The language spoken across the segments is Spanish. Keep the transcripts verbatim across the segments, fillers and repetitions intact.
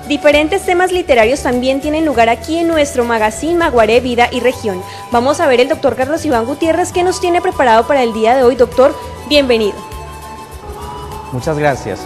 Diferentes temas literarios también tienen lugar aquí en nuestro magazine Maguaré, Vida y Región. Vamos a ver el doctor Carlos Iván Gutiérrez que nos tiene preparado para el día de hoy. Doctor, bienvenido. Muchas gracias.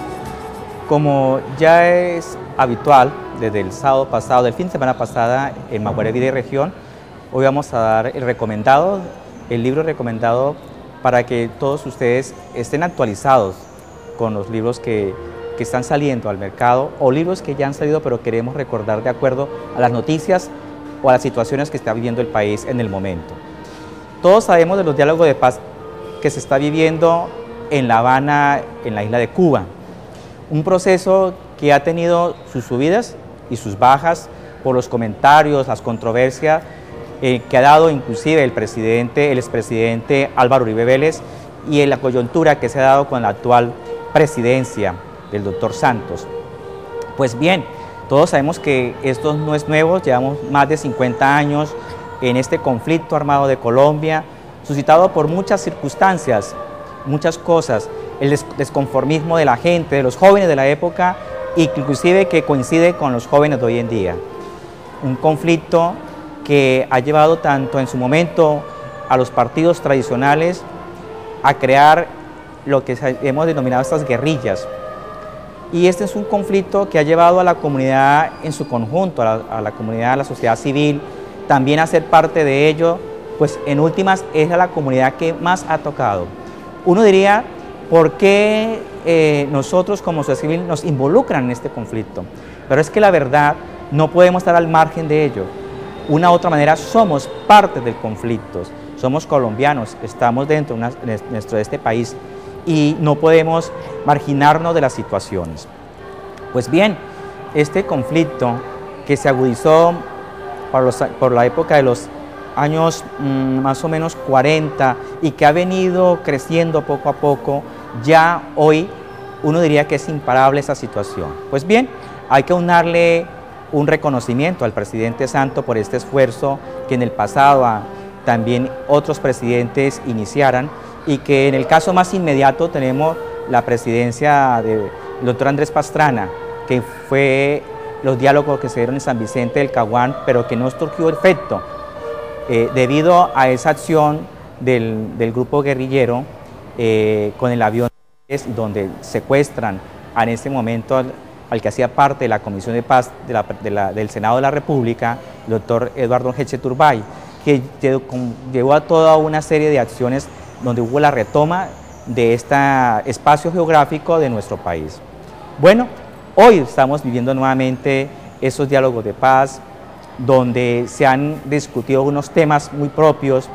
Como ya es habitual desde el sábado pasado, del fin de semana pasada en Maguaré, Vida y Región, hoy vamos a dar el recomendado, el libro recomendado para que todos ustedes estén actualizados con los libros que, que están saliendo al mercado o libros que ya han salido pero queremos recordar de acuerdo a las noticias o a las situaciones que está viviendo el país en el momento. Todos sabemos de los diálogos de paz que se está viviendo en La Habana, en la isla de Cuba. Un proceso que ha tenido sus subidas y sus bajas por los comentarios, las controversias eh, que ha dado inclusive el presidente, el expresidente Álvaro Uribe Vélez y en la coyuntura que se ha dado con la actual presidencia del doctor Santos. Pues bien, todos sabemos que esto no es nuevo, llevamos más de cincuenta años en este conflicto armado de Colombia, suscitado por muchas circunstancias, muchas cosas, el desconformismo de la gente, de los jóvenes de la época, inclusive que coincide con los jóvenes de hoy en día. Un conflicto que ha llevado tanto en su momento a los partidos tradicionales a crear lo que hemos denominado estas guerrillas. Y este es un conflicto que ha llevado a la comunidad en su conjunto, a la, a la comunidad, a la sociedad civil, también a ser parte de ello, pues en últimas es a la comunidad que más ha tocado. Uno diría, ¿por qué eh, nosotros como sociedad civil nos involucran en este conflicto? Pero es que la verdad no podemos estar al margen de ello. Una u otra manera somos parte del conflicto, somos colombianos, estamos dentro de, una, de este país y no podemos marginarnos de las situaciones. Pues bien, este conflicto que se agudizó por, los, por la época de los años mmm, más o menos cuarenta y que ha venido creciendo poco a poco, ya hoy uno diría que es imparable esa situación. Pues bien, hay que unarle un reconocimiento al presidente Santos por este esfuerzo que en el pasado a, también otros presidentes iniciaran y que en el caso más inmediato tenemos la presidencia del doctor Andrés Pastrana, que fue los diálogos que se dieron en San Vicente del Caguán, pero que no surgió efecto eh, debido a esa acción del, del grupo guerrillero eh, con el avión donde secuestran en ese momento al, al que hacía parte de la Comisión de Paz de la, de la, del Senado de la República, el doctor Eduardo Geche Turbay, que llevó a toda una serie de acciones donde hubo la retoma de este espacio geográfico de nuestro país. Bueno, hoy estamos viviendo nuevamente esos diálogos de paz, donde se han discutido unos temas muy propios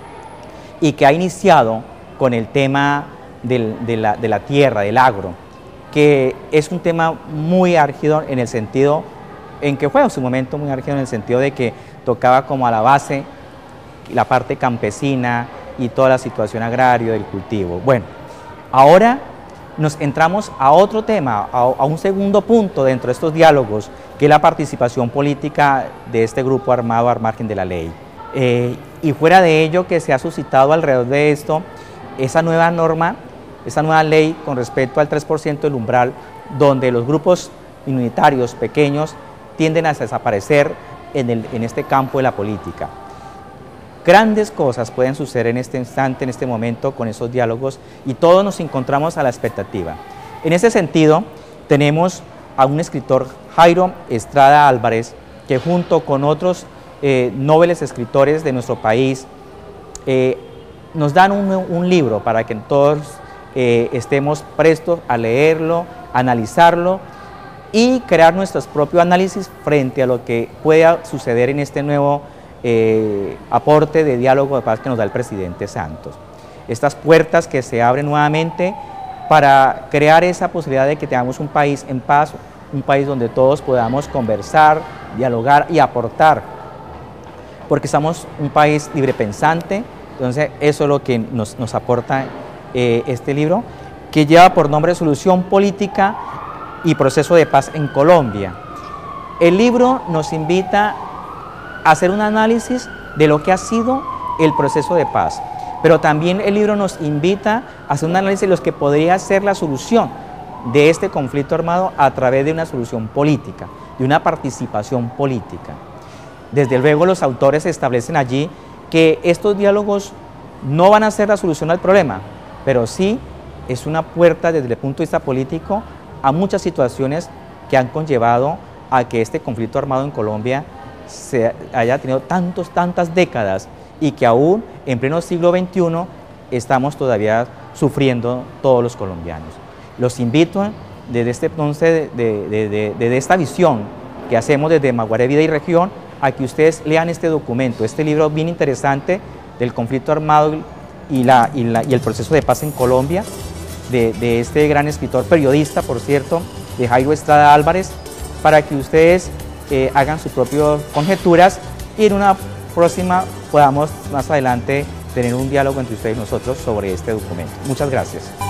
y que ha iniciado con el tema del, de, la, de la tierra, del agro, que es un tema muy álgido en el sentido, en que fue en su momento muy álgido en el sentido de que tocaba como a la base la parte campesina y toda la situación agraria del cultivo. Bueno, ahora nos entramos a otro tema, a, a un segundo punto dentro de estos diálogos, que es la participación política de este grupo armado al margen de la ley. Eh, y fuera de ello que se ha suscitado alrededor de esto, esa nueva norma, esa nueva ley con respecto al tres por ciento del umbral, donde los grupos minoritarios pequeños tienden a desaparecer en, el, en este campo de la política. Grandes cosas pueden suceder en este instante, en este momento, con esos diálogos, y todos nos encontramos a la expectativa. En ese sentido, tenemos a un escritor, Jairo Estrada Álvarez, que junto con otros eh, nobles escritores de nuestro país, eh, nos dan un, un libro para que todos eh, estemos prestos a leerlo, analizarlo y crear nuestros propios análisis frente a lo que pueda suceder en este nuevo Eh, aporte de diálogo de paz que nos da el presidente Santos. Estas puertas que se abren nuevamente para crear esa posibilidad de que tengamos un país en paz, un país donde todos podamos conversar, dialogar y aportar, porque somos un país librepensante. Entonces eso es lo que nos, nos aporta eh, este libro, que lleva por nombre Solución Política y Proceso de Paz en Colombia. El libro nos invita hacer un análisis de lo que ha sido el proceso de paz, pero también el libro nos invita a hacer un análisis de lo que podría ser la solución de este conflicto armado a través de una solución política. de una participación política. Desde luego los autores establecen allí que estos diálogos no van a ser la solución al problema, pero sí es una puerta desde el punto de vista político a muchas situaciones que han conllevado a que este conflicto armado en Colombia se haya tenido tantos, tantas décadas y que aún en pleno siglo veintiuno estamos todavía sufriendo todos los colombianos. Los invito desde este entonces, de, de, de, de, de esta visión que hacemos desde Maguaré Vida y Región, a que ustedes lean este documento, este libro bien interesante del conflicto armado y, la, y, la, y el proceso de paz en Colombia, de, de este gran escritor periodista, por cierto, de Jairo Estrada Álvarez, para que ustedes eh, hagan sus propias conjeturas y en una próxima podamos más adelante tener un diálogo entre ustedes y nosotros sobre este documento. Muchas gracias.